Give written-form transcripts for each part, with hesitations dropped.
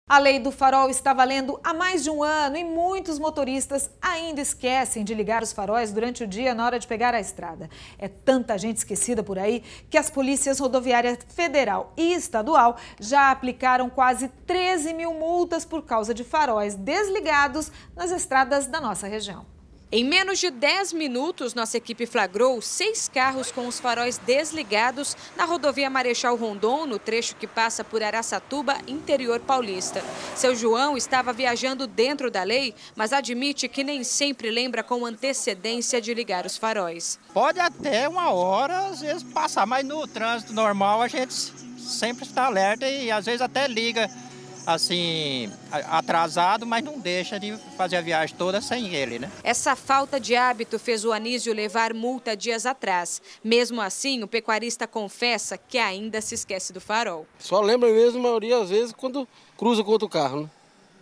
A lei do farol está valendo há mais de um ano e muitos motoristas ainda esquecem de ligar os faróis durante o dia na hora de pegar a estrada. É tanta gente esquecida por aí que as polícias rodoviárias federal e estadual já aplicaram quase 13 mil multas por causa de faróis desligados nas estradas da nossa região. Em menos de 10 minutos, nossa equipe flagrou 6 carros com os faróis desligados na rodovia Marechal Rondon, no trecho que passa por Araçatuba, interior paulista. Seu João estava viajando dentro da lei, mas admite que nem sempre lembra com antecedência de ligar os faróis. Pode até uma hora, às vezes, passar, mas no trânsito normal a gente sempre está alerta e às vezes até liga assim, atrasado, mas não deixa de fazer a viagem toda sem ele, né? Essa falta de hábito fez o Anísio levar multa dias atrás. Mesmo assim, o pecuarista confessa que ainda se esquece do farol. Só lembra mesmo, a maioria, às vezes, quando cruza com outro carro, né?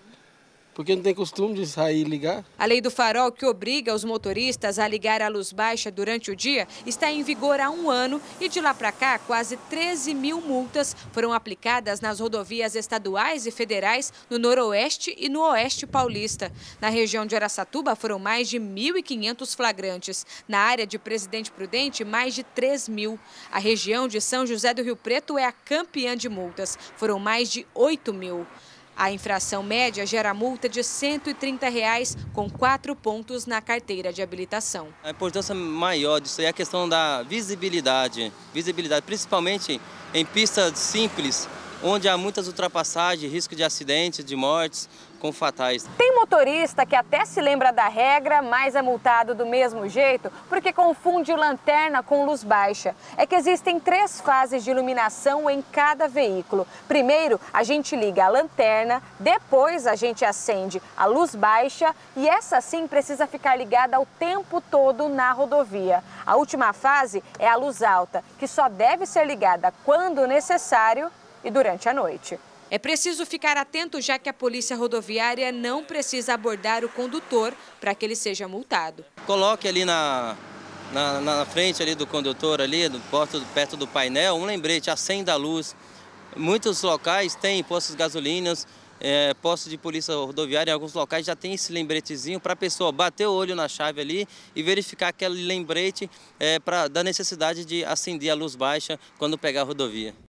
Porque não tem costume de sair e ligar. A lei do farol, que obriga os motoristas a ligar a luz baixa durante o dia, está em vigor há um ano e de lá para cá, quase 13 mil multas foram aplicadas nas rodovias estaduais e federais no Noroeste e no Oeste paulista. Na região de Araçatuba foram mais de 1.500 flagrantes. Na área de Presidente Prudente, mais de 3 mil. A região de São José do Rio Preto é a campeã de multas. Foram mais de 8 mil. A infração média gera multa de R$ 130, com 4 pontos na carteira de habilitação. A importância maior disso é a questão da visibilidade, principalmente em pistas simples, onde há muitas ultrapassagens, risco de acidentes, de mortes com fatais. Tem motorista que até se lembra da regra, mas é multado do mesmo jeito porque confunde lanterna com luz baixa. É que existem 3 fases de iluminação em cada veículo. Primeiro, a gente liga a lanterna, depois a gente acende a luz baixa e essa sim precisa ficar ligada o tempo todo na rodovia. A última fase é a luz alta, que só deve ser ligada quando necessário e durante a noite. É preciso ficar atento, já que a polícia rodoviária não precisa abordar o condutor para que ele seja multado. Coloque ali na frente ali do condutor, ali, perto do painel, um lembrete, acenda a luz. Muitos locais têm postos de gasolinas, postos de polícia rodoviária, em alguns locais já tem esse lembretezinho para a pessoa bater o olho na chave ali e verificar aquele lembrete da necessidade de acender a luz baixa quando pegar a rodovia.